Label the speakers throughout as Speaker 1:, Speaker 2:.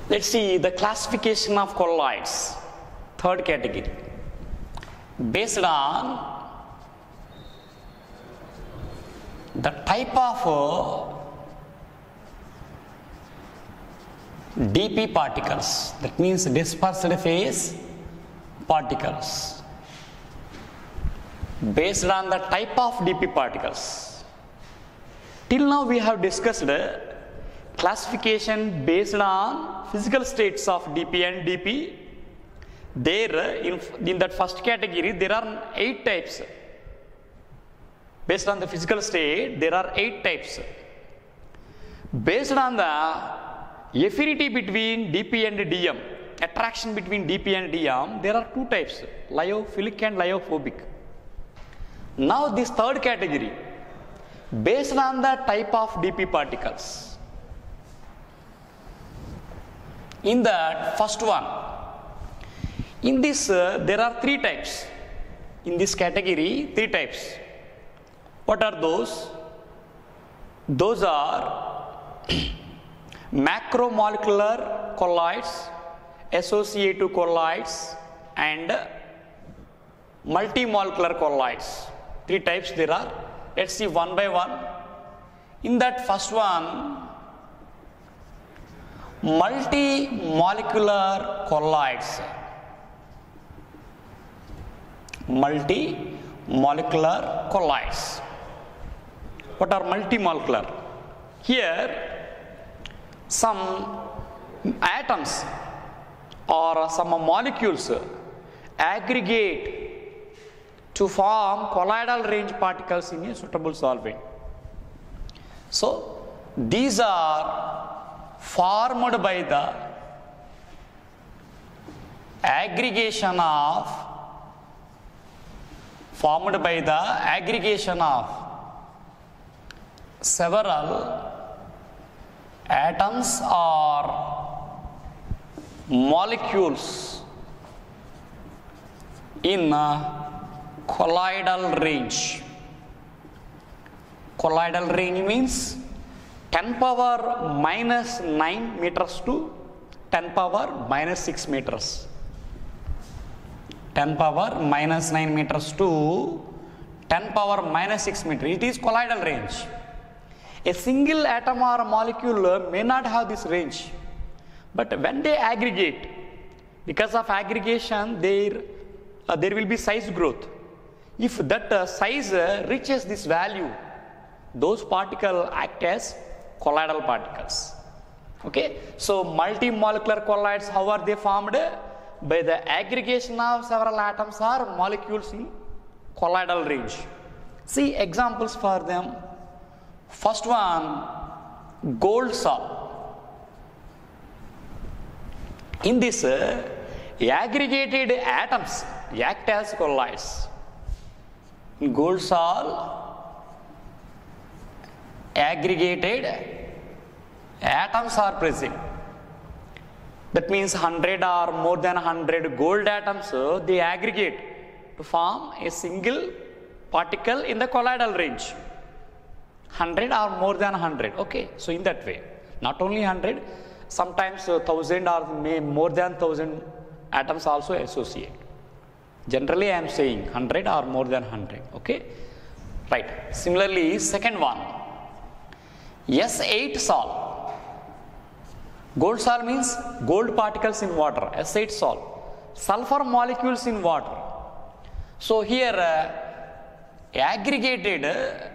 Speaker 1: Let's see the classification of colloids. Third category. Based on the type of DP particles, that means dispersed phase particles. Based on the type of DP particles. Till now we have discussed classification based on physical states of DP and DP. There in that first category there are 8 types. Based on the physical state there are 8 types. Based on the affinity between DP and DM, attraction between DP and DM, there are 2 types, lyophilic and lyophobic. Now this third category, based on the type of DP particles. In that first one, in this there are 3 types. In this category 3 types. What are those? Those are macromolecular colloids, associative colloids and multimolecular colloids. 3 types there are. Let's see one by one. In that first one, multimolecular colloids. Multimolecular colloids. What are multimolecular? Here some atoms or some molecules aggregate to form colloidal range particles in a suitable solvent. So these are formed by the aggregation of several atoms or molecules in colloidal range. Colloidal range means 10 power minus 9 meters to 10 power minus 6 meters. 10 power minus 9 meters to 10 power minus 6 meters. It is colloidal range. A single atom or a molecule may not have this range, but when they aggregate, because of aggregation there will be size growth. If that size reaches this value, those particles act as colloidal particles. Okay, so multimolecular colloids, how are they formed? By the aggregation of several atoms or molecules in colloidal range. See examples for them. First one, gold salt. In this, aggregated atoms act as colloids. In gold salt, aggregated atoms are present. That means 100 or more than 100 gold atoms, they aggregate to form a single particle in the colloidal range. 100 or more than 100. Okay, so in that way, not only 100, sometimes 1000 or more than 1000 atoms also associate. Generally I am saying 100 or more than 100. Okay, right. Similarly, second one, S8 salt. Gold salt means gold particles in water. S8 salt, sulfur molecules in water. So here aggregated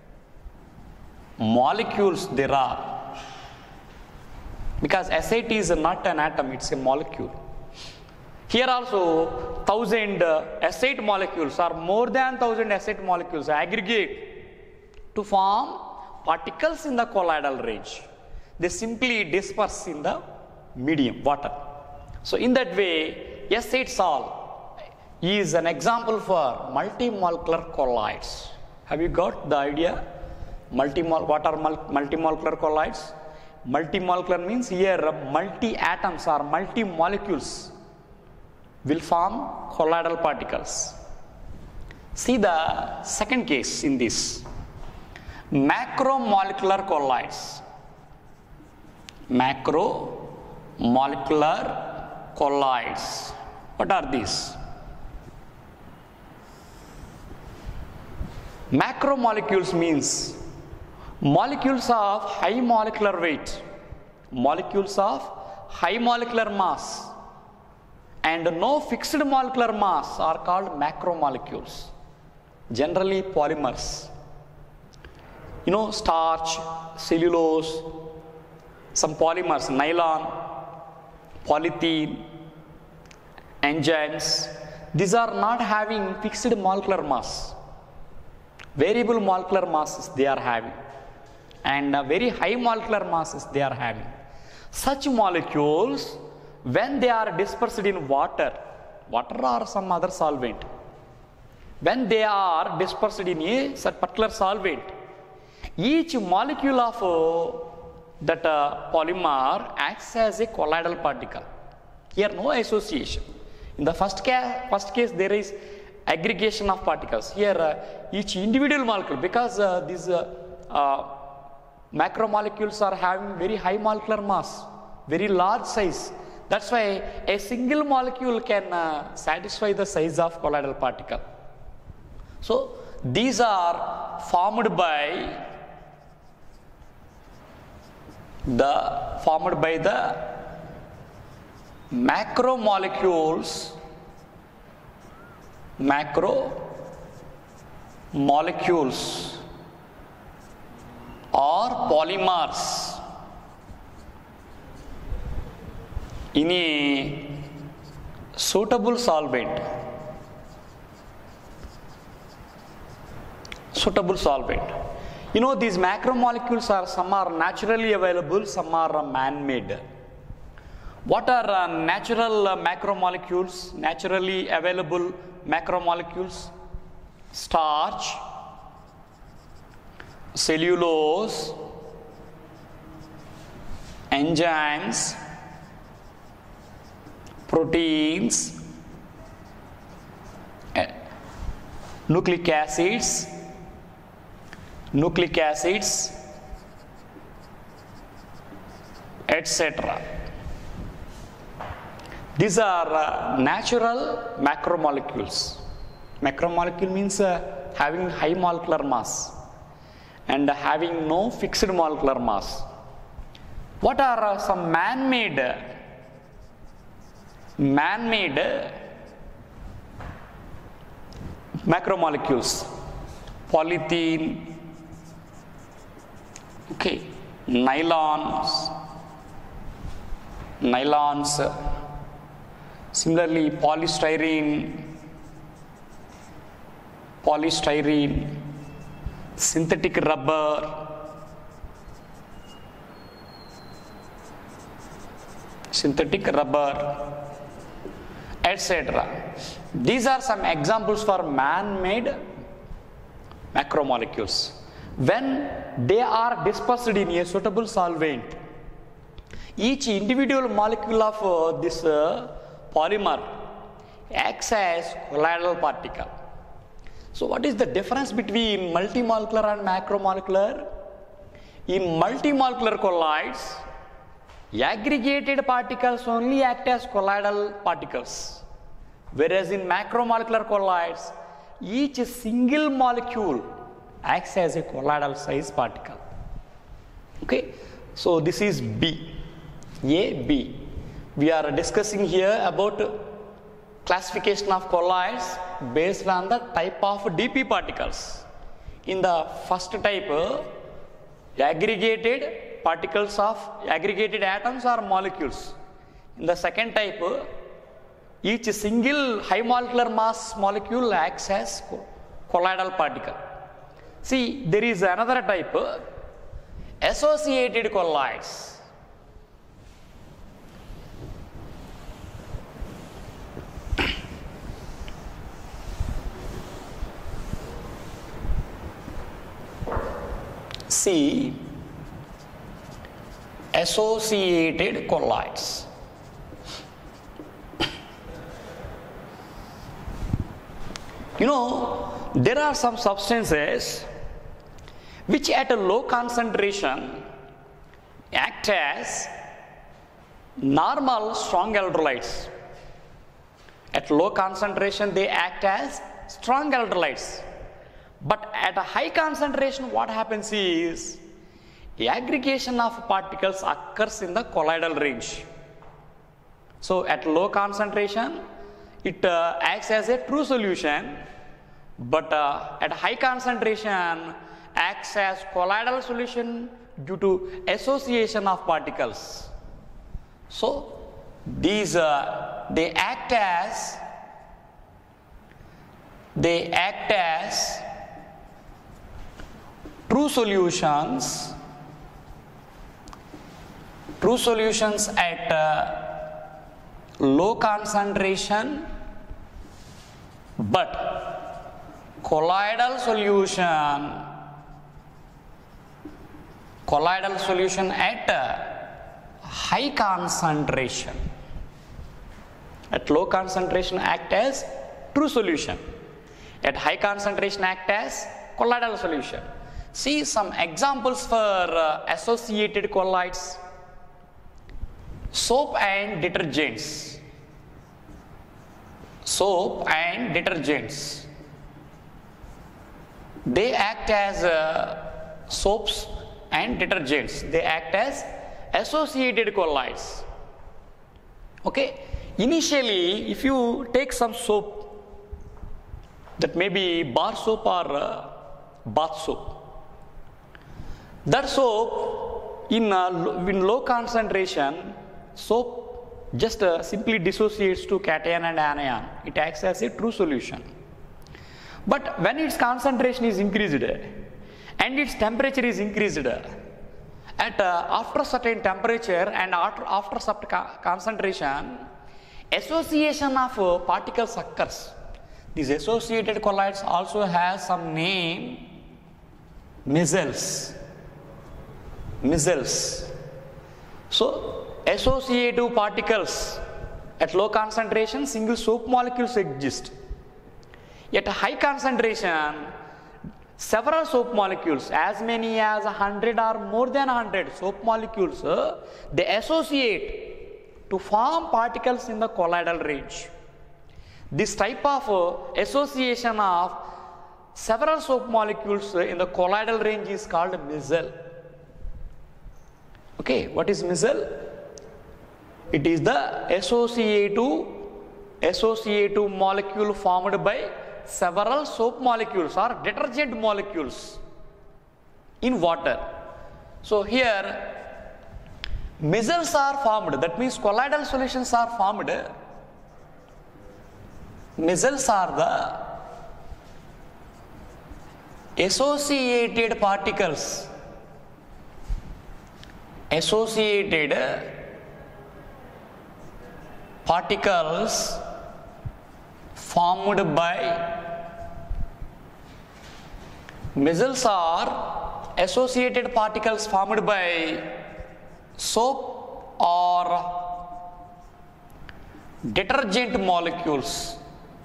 Speaker 1: molecules there are, because S8 is not an atom, it's a molecule. Here also 1000 S8 molecules or more than 1000 S8 molecules aggregate to form particles in the colloidal range. They simply disperse in the medium, water. So in that way, S8 salt is an example for multimolecular colloids. Have you got the idea? What are multimolecular colloids? Multimolecular means here multi-atoms or multi-molecules will form colloidal particles. See the second case in this. Macromolecular colloids. Macromolecular molecular colloids. What are these? Macromolecules means molecules of high molecular weight, molecules of high molecular mass and no fixed molecular mass are called macromolecules. Generally polymers, starch, cellulose, some polymers, nylon, polythene, enzymes. These are not having fixed molecular mass. Variable molecular masses they are having, and very high molecular masses they are having. Such molecules, when they are dispersed in water or some other solvent, when they are dispersed in a particular solvent, each molecule of that polymer acts as a colloidal particle. Here no association. In the first case there is aggregation of particles. Here each individual molecule, because these macromolecules are having very high molecular mass, very large size. That's why a single molecule can satisfy the size of colloidal particle. So these are formed by the macromolecules or polymers in a suitable solvent. These macromolecules are, some are naturally available, some are man-made. What are natural macromolecules, naturally available macromolecules? Starch, cellulose, enzymes, proteins, nucleic acids, etc. These are natural macromolecules. Macromolecule means having high molecular mass and having no fixed molecular mass. What are some man-made macromolecules? Polythene, nylons, similarly polystyrene, synthetic rubber, etc. These are some examples for man-made macromolecules. When they are dispersed in a suitable solvent, each individual molecule of this polymer acts as colloidal particle. So what is the difference between multimolecular and macromolecular? In multimolecular colloids, aggregated particles only act as colloidal particles, whereas in macromolecular colloids, each single molecule acts as a colloidal size particle. So this is B. We are discussing here about classification of colloids based on the type of dp particles. In the first type, aggregated particles of aggregated atoms or molecules. In the second type, each single high molecular mass molecule acts as colloidal particle. See, there is another type, associated colloids. See, associated colloids. There are some substances which at a low concentration act as Normal strong electrolytes, at low concentration they act as strong electrolytes. But at a high concentration, what happens is the aggregation of particles occurs in the colloidal range. So at low concentration, it acts as a true solution, but at high concentration acts as colloidal solution due to association of particles. So these they act as true solutions at low concentration, but colloidal solution at high concentration. At low concentration act as true solution, at high concentration act as colloidal solution. See some examples for associated colloids. Soap and detergents. They act as soaps and detergents. They act as associated colloids. Okay. Initially, if you take some soap, that may be bar soap or bath soap, that soap in low concentration, soap just simply dissociates to cation and anion. It acts as a true solution. But when its concentration is increased and its temperature is increased, at after certain temperature and after certain concentration, association of particles occurs. These associated colloids also has some name, micelles. So associative particles at low concentration, single soap molecules exist. At high concentration, several soap molecules, as many as 100 or more than 100 soap molecules, they associate to form particles in the colloidal range. This type of association of several soap molecules in the colloidal range is called micelle. Okay, what is micelle? It is the associative molecule formed by several soap molecules or detergent molecules in water. So here micelles are formed, that means colloidal solutions are formed. Micelles are the associated particles formed by micelles are associated particles formed by soap or detergent molecules.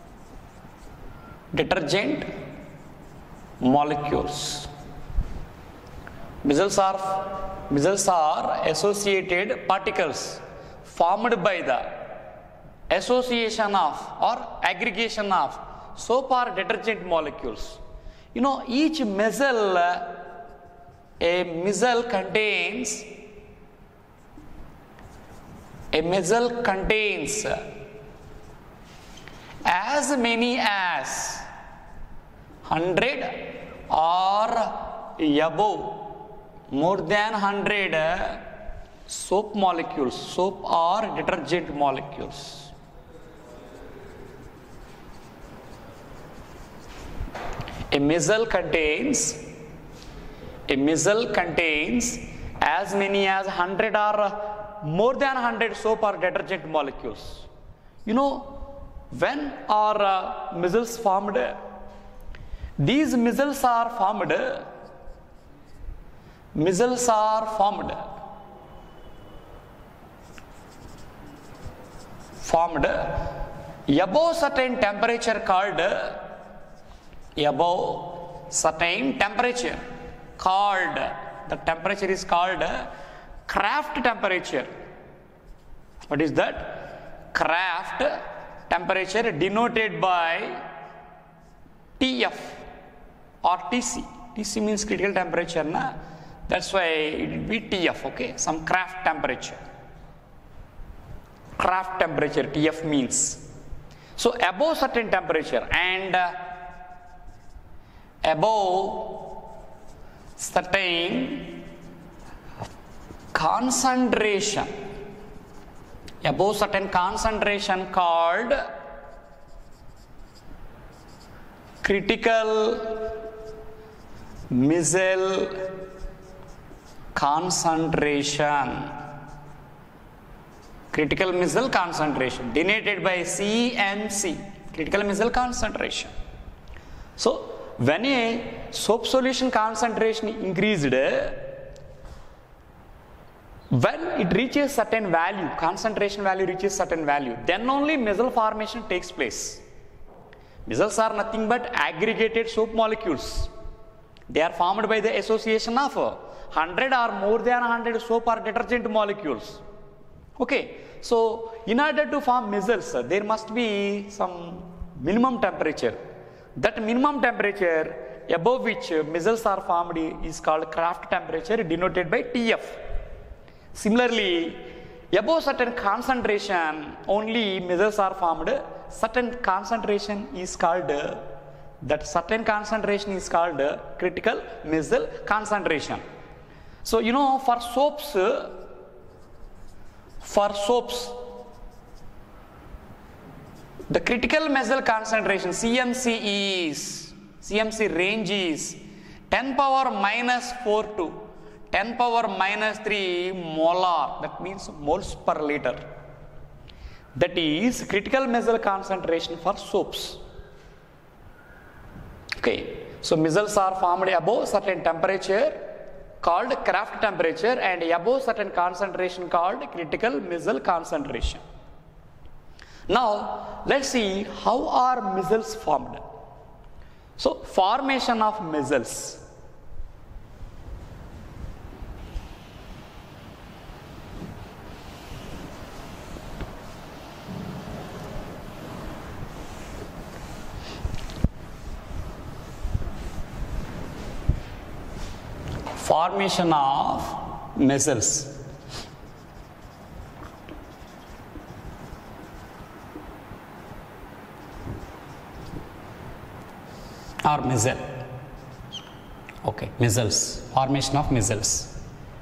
Speaker 1: Micelles are associated particles formed by the association of or aggregation of soap or detergent molecules. You know, each micelle, contains as many as 100 or above, more than 100 soap molecules, soap or detergent molecules. A micelle contains as many as 100 or more than 100 soap or detergent molecules. You know, when are micelles formed? These micelles are formed above certain temperature called the temperature is called Kraft temperature. What is that? Craft temperature denoted by TF or TC. TC means critical temperature, na? That's why it will be TF, okay? Some craft temperature. Craft temperature, TF means. So above certain temperature and above certain concentration, above certain concentration called critical missile concentration. Critical missile concentration denoted by CMC, critical missile concentration. So when a soap solution concentration increased, when it reaches certain value, concentration value reaches certain value, then only missile formation takes place. Missils are nothing but aggregated soap molecules. They are formed by the association of 100 or more than 100 soap or detergent molecules. Okay, so in order to form missils, there must be some minimum temperature. That minimum temperature above which missils are formed is called Craft temperature, denoted by TF. Similarly, above certain concentration, only missils are formed. Certain concentration is called, critical missile concentration. So, you know, for soaps, the critical missile concentration CMC range is 10 power minus 4 to 10 power minus 3 molar, that means moles per liter. That is critical missile concentration for soaps. Okay, so missiles are formed above certain temperature called Craft temperature and above certain concentration called critical missile concentration. Now let's see how are missiles formed. So formation of missiles. Formation of missiles. Or missile. Okay, missiles. Formation of missiles.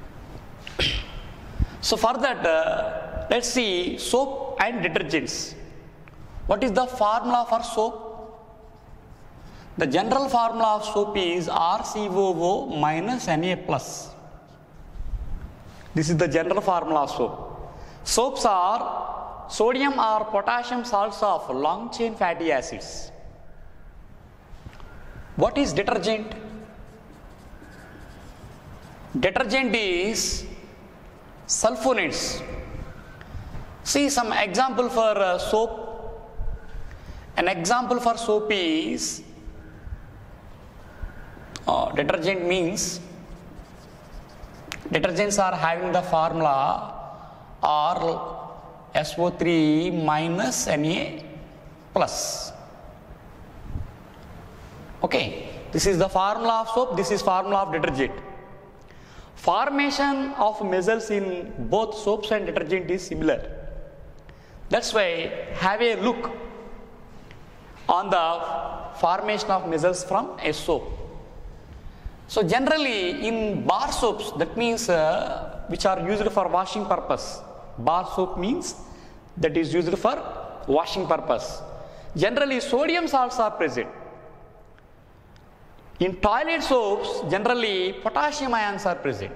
Speaker 1: So for that, let's see soap and detergents. What is the formula for soap? The general formula of soap is RCOO minus Na plus. This is the general formula of soap. Soaps are sodium or potassium salts of long chain fatty acids. What is detergent? Detergent is sulfonates. See some example for soap. An example for soap is detergent means detergents are having the formula RSO3 minus Na plus. Okay, this is the formula of soap, this is formula of detergent. Formation of missiles in both soaps and detergent is similar. That's why have a look on the formation of missiles from a soap. So generally in bar soaps, that means which are used for washing purpose. Bar soap means that is used for washing purpose. Generally sodium salts are present. In toilet soaps, generally potassium ions are present.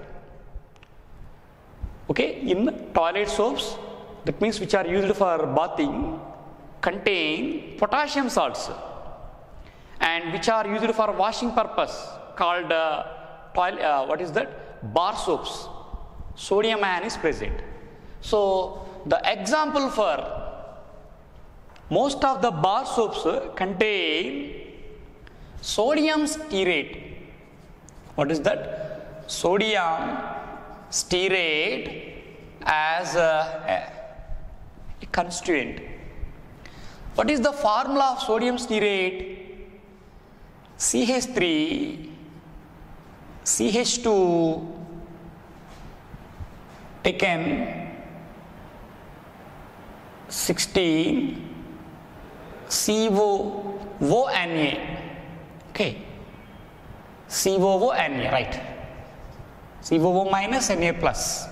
Speaker 1: Okay, in toilet soaps, that means which are used for bathing, contain potassium salts, and which are used for washing purpose called what is that? Bar soaps. Sodium ion is present. So the example for most of the bar soaps contain sodium stearate. What is that? Sodium stearate as a constituent. What is the formula of sodium stearate? CH3, CH2 taken 16 COONA. Okay, COONA, right? COO minus Na plus.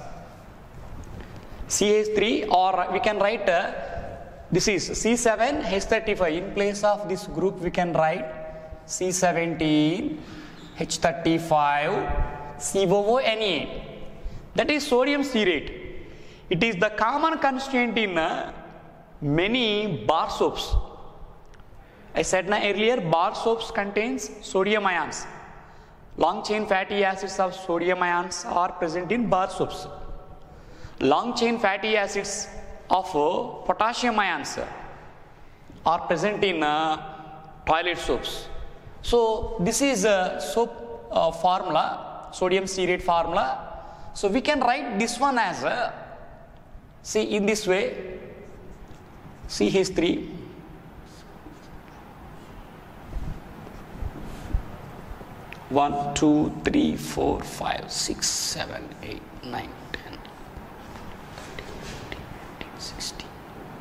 Speaker 1: CH3, or we can write this is C7H35. In place of this group we can write C17H35 COONA. That is sodium stearate. It is the common constituent in many bar soaps. I said earlier, bar soaps contains sodium ions. Long chain fatty acids of sodium ions are present in bar soaps. Long chain fatty acids of potassium ions are present in toilet soaps. So this is a soap formula, sodium stearate formula. So we can write this one as see in this way, CH3 1, 2, 3, 4, 5, 6, 7, 8, 9, 10, 11, 12, 13, 14, 15, 16,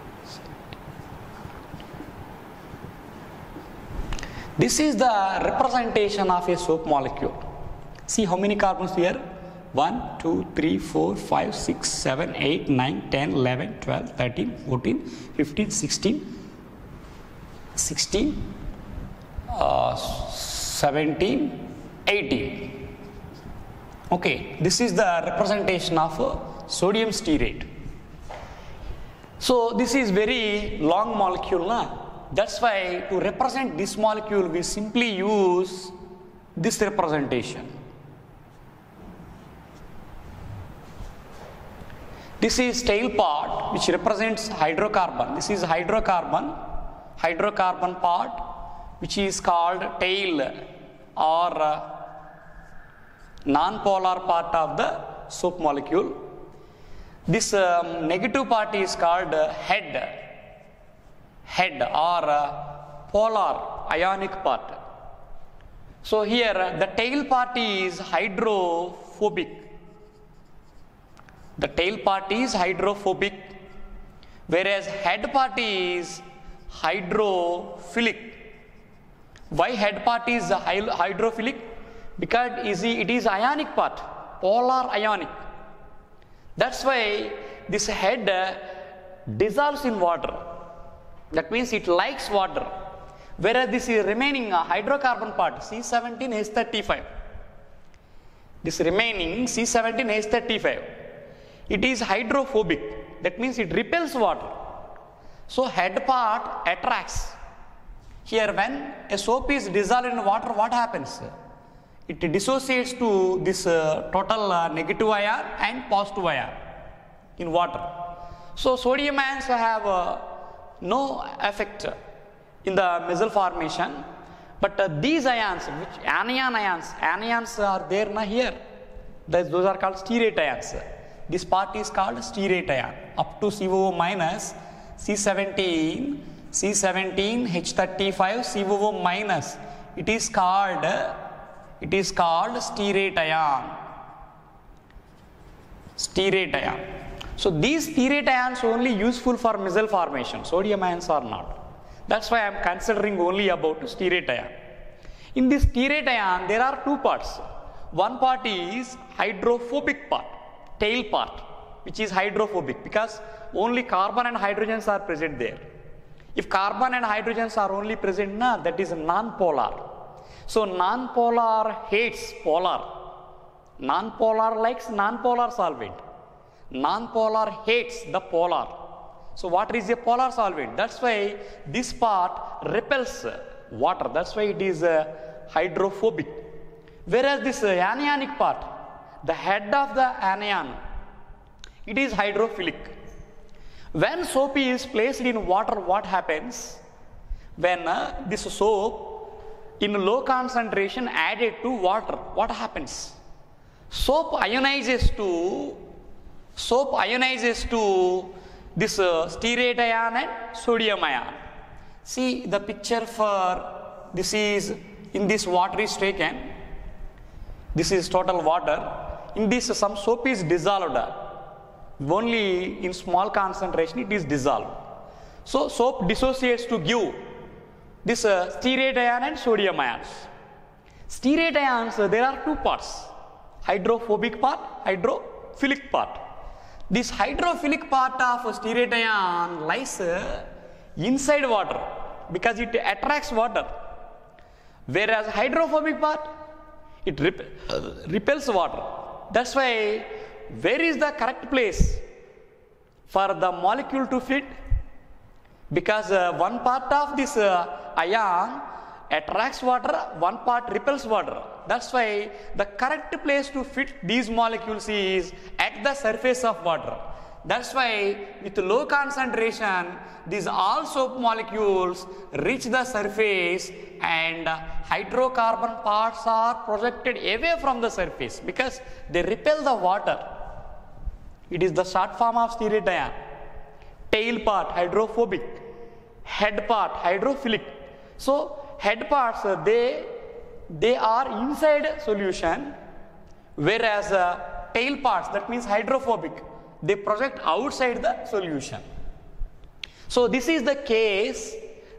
Speaker 1: 17. This is the representation of a soap molecule. See how many carbons here? 1, 2, 3, 4, 5, 6, 7, 8, 9, 10, 11, 12, 13, 14, 15, 16, 17, 18. Okay, this is the representation of sodium stearate. So this is very long molecule, that's why to represent this molecule we simply use this representation. This is tail part which represents hydrocarbon. This is hydrocarbon part which is called tail or non-polar part of the soap molecule. This negative part is called head or polar ionic part. So here the tail part is hydrophobic. The tail part is hydrophobic, whereas head part is hydrophilic. Why head part is hydrophilic? Because it is ionic part, polar ionic. That's why this head dissolves in water. That means it likes water. Whereas this is remaining hydrocarbon part, C17H35. This remaining C17H35, it is hydrophobic. That means it repels water. So head part attracts. Here when a soap is dissolved in water, what happens? It dissociates to this total negative ion and positive ion in water. So sodium ions have no effect in the mesial formation, but these ions, which anions are there here. Those are called stearate ions. This part is called stearate ion. Up to COO minus, C17, H35, COO minus. It is called stearate ion. Stearate ion. So these stearate ions are only useful for mesial formation. Sodium ions are not. That's why I am considering only about stearate ion. In this stearate ion, there are two parts. One part is hydrophobic part, tail part, which is hydrophobic because only carbon and hydrogens are present there. If carbon and hydrogens are only present, that is non-polar. So non-polar hates polar. Non-polar likes non-polar solvent. Non-polar hates the polar. So water is a polar solvent. That's why this part repels water. That's why it is hydrophobic. Whereas this anionic part, the head of the anion, it is hydrophilic. When soap is placed in water, what happens? When this soap in low concentration added to water, what happens? Soap ionizes to this stearate ion and sodium ion. See the picture for this is in this water is taken. This is total water. In this some soap is dissolved. Only in small concentration it is dissolved. So soap dissociates to give this stearate ion and sodium ions. Stearate ions, there are two parts, hydrophobic part, hydrophilic part. This hydrophilic part of stearate ion lies inside water because it attracts water, whereas hydrophobic part, it repels water. That's why, where is the correct place for the molecule to fit? Because one part of this ion attracts water, one part repels water. That's why the correct place to fit these molecules is at the surface of water. That's why with low concentration, these all soap molecules reach the surface and hydrocarbon parts are projected away from the surface because they repel the water. It is the short form of stearate ion. Tail part hydrophobic, head part hydrophilic. So head parts they are inside solution, whereas tail parts, that means hydrophobic, they project outside the solution. So this is the case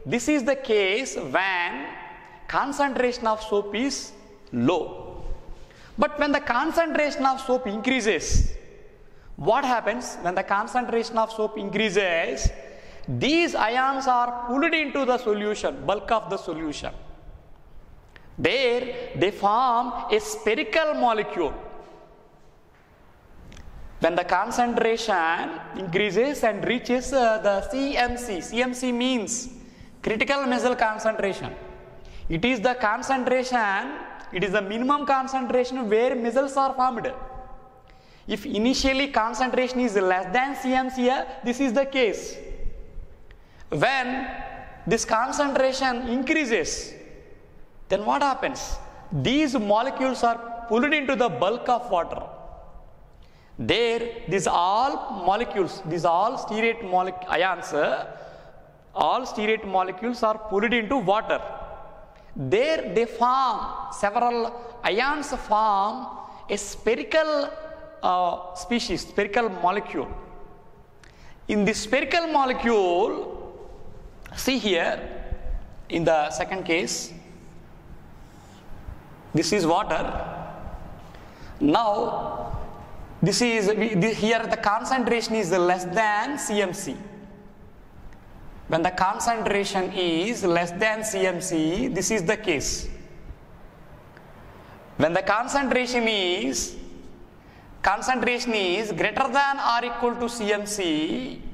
Speaker 1: when concentration of soap is low. But when the concentration of soap increases, what happens when the concentration of soap increases? These ions are pulled into the solution, bulk of the solution. There they form a spherical molecule. When the concentration increases and reaches the CMC means critical missile concentration. It is the concentration, it is the minimum concentration where missiles are formed. If initially concentration is less than CMC, this is the case. When this concentration increases, then what happens? These molecules are pulled into the bulk of water. There, these all molecules, these all stearate ions, all stearate molecules are pulled into water. There they form, several ions form a spherical species, spherical molecule. In this spherical molecule, see here, in the second case, this is water. Now, this is here the concentration is less than CMC. When the concentration is less than CMC, this is the case. When the concentration is greater than or equal to CMC,